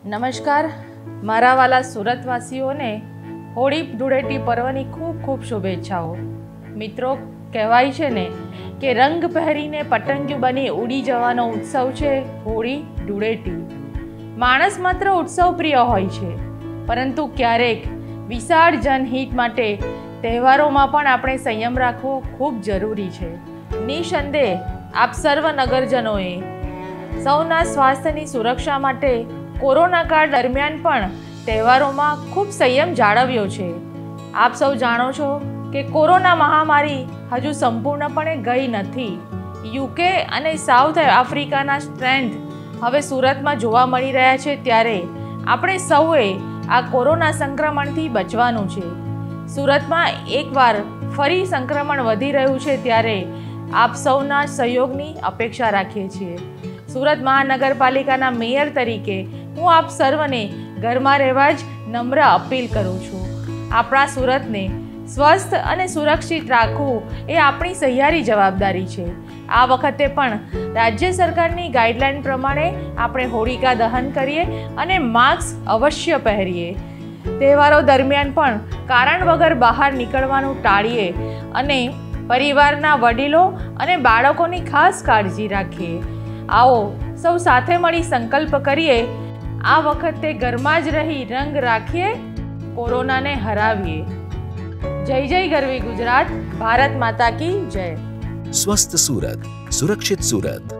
નમસ્કાર, મારા વાલા સુરતવાસીઓને હોળી ધૂળેટી પર્વની ખૂબ ખૂબ શુભેચ્છાઓ। મિત્રો, કહેવાય છે ને કે રંગ પહેરીને પતંગિયું બની ઉડી જવાનો ઉત્સવ છે હોળી ધૂળેટી। માણસ માત્ર ઉત્સવ પ્રિય હોય છે, પરંતુ ક્યારેક વિશાળ જનહિત માટે તહેવારોમાં પણ આપણે સંયમ રાખવો ખૂબ જરૂરી છે। નિસંદેહ આપ સર્વ નગરજનોએ સૌના સ્વાસ્થ્યની સુરક્ષા માટે કોરોના કાળ દરમિયાન પણ તહેવારોમાં ખૂબ સંયમ જાળવ્યો છે। આપ સૌ જાણો છો કે કોરોના મહામારી હજુ સંપૂર્ણપણે ગઈ નથી। યુકે અને સાઉથ આફ્રિકાના સ્ટ્રેન્ડ હવે સુરતમાં જોવા મળી રહ્યા છે, ત્યારે આપણે સૌએ આ કોરોના સંક્રમણથી બચવાનું છે। સુરતમાં એકવાર ફરી સંક્રમણ વધી રહ્યું છે, ત્યારે આપ સૌના સહયોગની અપેક્ષા રાખીએ છીએ। સુરત મહાનગરપાલિકાના મેયર તરીકે હું આપ સર્વને ઘરમાં રહેવા જ નમ્ર અપીલ કરું છું। આપણા સુરતને સ્વસ્થ અને સુરક્ષિત રાખવું એ આપણી સહિયારી જવાબદારી છે। આ વખતે પણ રાજ્ય સરકારની ગાઈડલાઈન પ્રમાણે આપણે હોળિકા દહન કરીએ અને માસ્ક અવશ્ય પહેરીએ। તહેવારો દરમિયાન પણ કારણ વગર બહાર નીકળવાનું ટાળીએ અને પરિવારના વડીલો અને બાળકોની ખાસ કાળજી રાખીએ। આવો સૌ સાથે મળી સંકલ્પ કરીએ, આ વખતે ઘરમાં જ રહી રંગ રાખીએ, કોરોનાને હરાવીએ। જય જય ગરવી ગુજરાત, ભારત માતા કી જય। સ્વસ્થ સુરત, સુરક્ષિત સુરત।